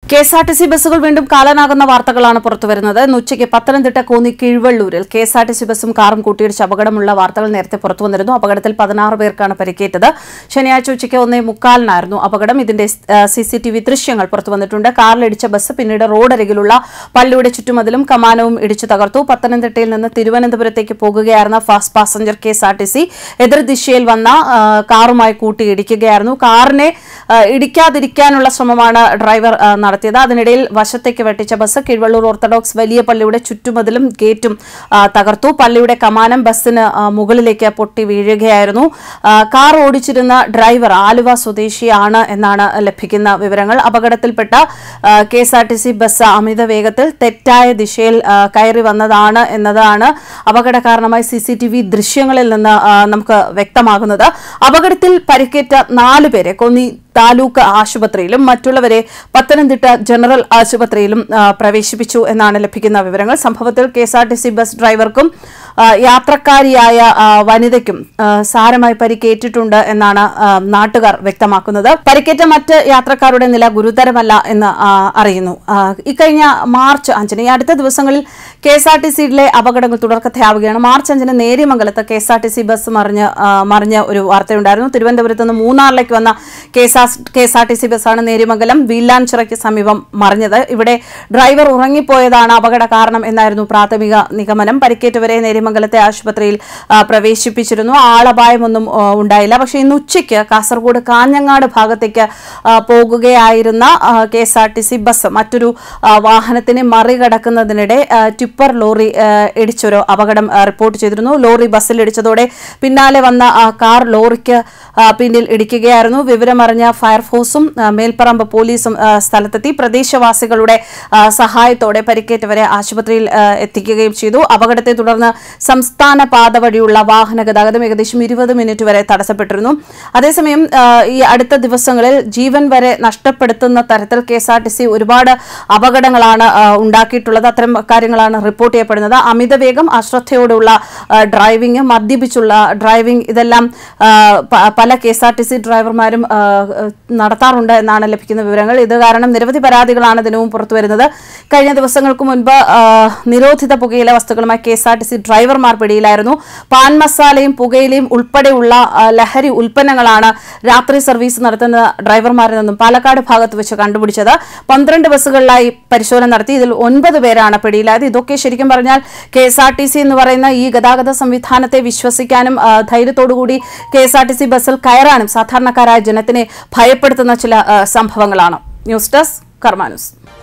KSRTC ബസ്സുകൾ വീണ്ടും കാലനാകുന്ന വാർത്തകളാണ് പുറത്തുവരുന്നത്. ഉച്ചയ്ക്ക് പത്തനംതിട്ട കോന്നി കീഴ്വള്ളൂരിൽ KSRTC ബസ്സും കാറും കൂട്ടിയിടിച്ച് അപകടമുള്ള വാർത്തകൾ നേരത്തെ പുറത്തുവന്നിരുന്നു. അപകടത്തിൽ 16 പേർക്കാണ് പരിക്കേറ്റത്. ശനിയാഴ്ച ഉച്ചയ്ക്ക് 1:45 അപകടം. ഇതിന്റെ CCTV ദൃശ്യങ്ങൾ പുറത്തുവന്നിട്ടുണ്ട്. കാറിലിടിച്ച ബസ് പിന്നീട് റോഡരികിലുള്ള പള്ളിയുടെ ചുറ്റുമതിലും കമാനവും ഇടിച്ചു തകർത്തു. പത്തനംതിട്ടയിൽ നിന്ന് തിരുവനന്തപുരത്തേക്ക് പോകുകയായിരുന്ന ഫാസ്റ്റ് പാസഞ്ചർ KSRTC എതിർദിശയിൽ വന്ന കാറുമായി കൂട്ടിയിടിക്കുകയായിരുന്നു. കാറിനെ ഇടിക്കാതിരിക്കാനുള്ള ശ്രമമാണ് ഡ്രൈവർ നടത്തിയത്. അതിനിടയിൽ വശത്തേക്ക് വെട്ടിച്ച ബസ് കീഴ്വള്ളൂർ ഓർത്തഡോക്സ് വലിയ പള്ളിയുടെ ചുറ്റുമതിലും ഗേറ്റും തകർത്തു. പള്ളിയുടെ കമാനം ബസ്സിന് മുകളിലേക്ക് പൊട്ടി വീഴുകയായിരുന്നു. കാർ ഓടിച്ചിരുന്ന ഡ്രൈവർ ആലുവ സ്വദേശിയാണ് എന്നാണ് ലഭിക്കുന്ന വിവരങ്ങൾ. അപകടത്തിൽപ്പെട്ട KSRTC ബസ് അമിത വേഗത്തിൽ തെറ്റായ ദിശയിൽ കയറി വന്നതാണ് എന്നതാണ് അപകട കാരണമായി CCTV ദൃശ്യങ്ങളിൽ നിന്ന് നമുക്ക് വ്യക്തമാകുന്നത്. അപകടത്തിൽ പരിക്കേറ്റ 4 പേരെ കോന്നി താലൂക്ക് ആശുപത്രിയിലും മറ്റുള്ളവരെ പത്തനംതിട്ട ജനറൽ ആശുപത്രിയിലും പ്രവേശിപ്പിച്ചു എന്നാണ് ലഭിക്കുന്ന വിവരങ്ങൾ. സംഭവത്തിൽ KSRTC ബസ് ഡ്രൈവർക്കും യാത്രക്കാരിയായ വനിതയ്ക്കും സാരമായി പരിക്കേറ്റിട്ടുണ്ട് എന്നാണ് നാട്ടുകാർ വ്യക്തമാക്കുന്നത്. പരിക്കേറ്റ മറ്റ് യാത്രക്കാരുടെ നില ഗുരുതരമല്ല എന്ന് അറിയുന്നു. ഇക്കഴിഞ്ഞ മാർച്ച് 5 ഈ അടുത്ത ദിവസങ്ങളിൽ KSRTCയിലെ അപകടങ്ങൾ തുടർക്കഥയാവുകയാണ്. മാർച്ച് 5 നേര്യമംഗലത്ത് KSRTC ബസ് മറിഞ്ഞ ഒരു വാർത്തയുണ്ടായിരുന്നു. തിരുവനന്തപുരത്ത് നിന്ന് മൂന്നാറിലേക്ക് വന്ന KSRTC ബസ്സാണ് നേര്യമംഗലം വീലാൻചിറയ്ക്ക് സമീപം മറിഞ്ഞത്. ഇവിടെ ഡ്രൈവർ ഉറങ്ങിപ്പോയതാണ് അപകട കാരണം എന്നായിരുന്നു പ്രാഥമിക നിഗമനം. പരിക്കേറ്റവരെ നേര്യമംഗലത്തെ ആശുപത്രിയിൽ പ്രവേശിപ്പിച്ചിരുന്നു. ആളപായമൊന്നും ഉണ്ടായില്ല. പക്ഷേ ഇന്ന് ഉച്ചയ്ക്ക് കാസർഗോഡ് കാഞ്ഞങ്ങാട് ഭാഗത്തേക്ക് പോകുകയായിരുന്ന KSRTC ബസ് മറ്റൊരു വാഹനത്തിനെ മറികടക്കുന്നതിനിടെ ടിപ്പർ ലോറി ഇടിച്ചൊരു അപകടം റിപ്പോർട്ട് ചെയ്തിരുന്നു. ലോറി ബസ്സിൽ ഇടിച്ചതോടെ പിന്നാലെ വന്ന കാർ ലോറിക്ക് പിന്നിൽ ഇടിക്കുകയായിരുന്നു. വിവരമറിഞ്ഞ ഫയർഫോഴ്സും മേൽപ്പറമ്പ് പോലീസും സ്ഥലത്തെത്തി. പ്രദേശവാസികളുടെ സഹായത്തോടെ പരിക്കേറ്റവരെ ആശുപത്രിയിൽ എത്തിക്കുകയും ചെയ്തു. അപകടത്തെ തുടർന്ന് സംസ്ഥാന പാത വഴിയുള്ള വാഹന ഗതാഗതം ഏകദേശം 20 മിനിറ്റ് വരെ തടസ്സപ്പെട്ടിരുന്നു. അതേസമയം ഈ അടുത്ത ദിവസങ്ങളിൽ ജീവൻ വരെ നഷ്ടപ്പെടുത്തുന്ന തരത്തിൽ KSRTC ഒരുപാട് അപകടങ്ങളാണ് ഉണ്ടാക്കിയിട്ടുള്ളത്. അത്തരം കാര്യങ്ങളാണ് റിപ്പോർട്ട് ചെയ്യപ്പെടുന്നത്. അമിതവേഗം, അശ്രദ്ധയോടുള്ള ഡ്രൈവിംഗ്, മദ്യപിച്ചുള്ള ഡ്രൈവിംഗ്, ഇതെല്ലാം പല KSRTC ഡ്രൈവർമാരും നടത്താറുണ്ട് എന്നാണ് ലഭിക്കുന്ന വിവരങ്ങൾ. ഇത് കാരണം നിരവധി പരാതികളാണ് ദിനവും പുറത്തുവരുന്നത്. കഴിഞ്ഞ ദിവസങ്ങൾക്ക് മുൻപ് നിരോധിത പുകയില വസ്തുക്കളുമായി KSRTC ഡ്രൈവർമാർ പിടിയിലായിരുന്നു. പാൻ മസാലയും പുകയിലയും ഉൾപ്പെടെയുള്ള ലഹരി ഉൽപ്പന്നങ്ങളാണ് രാത്രി സർവീസ് നടത്തുന്ന ഡ്രൈവർമാരിൽ നിന്നും പാലക്കാട് ഭാഗത്ത് വെച്ച് കണ്ടുപിടിച്ചത്. 12 ബസ്സുകളിലായി പരിശോധന നടത്തി. ഇതിൽ 9 പേരാണ് പിടിയിലായത്. ഇതൊക്കെ ശരിക്കും പറഞ്ഞാൽ KSRTC എന്ന് പറയുന്ന ഈ ഗതാഗത സംവിധാനത്തെ വിശ്വസിക്കാനും ധൈര്യത്തോടുകൂടി KSRTC ബസ്സിൽ കയറാനും സാധാരണക്കാരായ ജനത്തിനെ ഭയപ്പെടുത്തുന്ന ചില സംഭവങ്ങളാണ്. News desk Karma news.